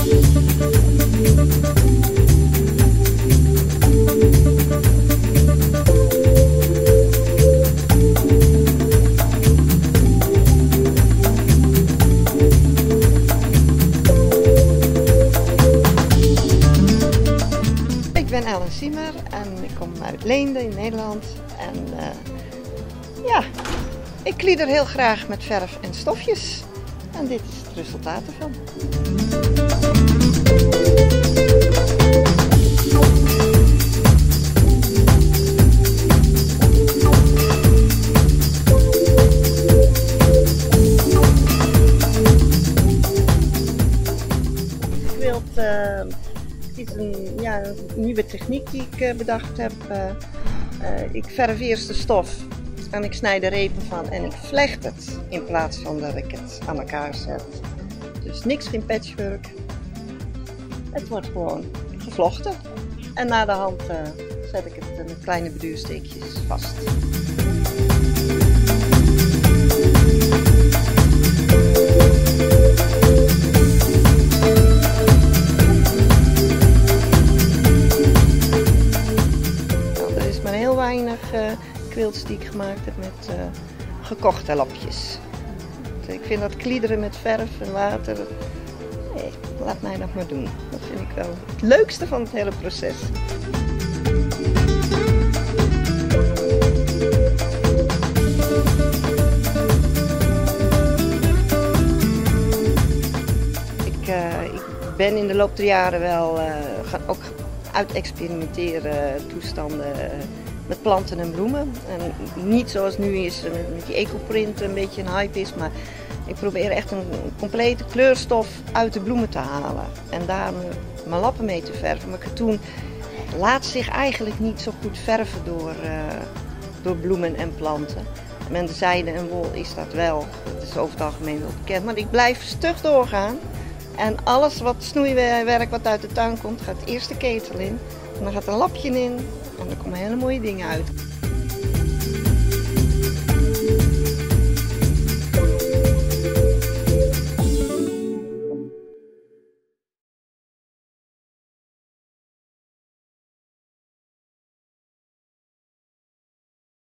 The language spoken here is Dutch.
Ik ben Ellen Siemer en ik kom uit Leende in Nederland. En ja, ik klieder heel graag met verf en stofjes. En dit is het resultaat ervan. Het is een nieuwe techniek die ik bedacht heb. Ik verf eerst de stof en ik snij er repen van en ik vlecht het in plaats van dat ik het aan elkaar zet. Dus niks geen patchwork. Het wordt gewoon gevlochten en na de hand zet ik het met kleine beduursteekjes vast. Heel weinig quilts die ik gemaakt heb met gekochte lapjes. Ik vind dat kliederen met verf en water, nee, laat mij dat maar doen. Dat vind ik wel het leukste van het hele proces. Ik ben in de loop der jaren wel ook uit experimenteren toestanden met planten en bloemen. En niet zoals nu is met die ecoprint een beetje een hype is, maar ik probeer echt een complete kleurstof uit de bloemen te halen. En daar mijn lappen mee te verven. Maar katoen laat zich eigenlijk niet zo goed verven door bloemen en planten. Met de zijde en wol is dat wel. Dat is over het algemeen wel bekend. Maar ik blijf stug doorgaan. En alles wat snoeiwerk wat uit de tuin komt, gaat eerst de ketel in. En dan gaat er een lapje in en er komen hele mooie dingen uit.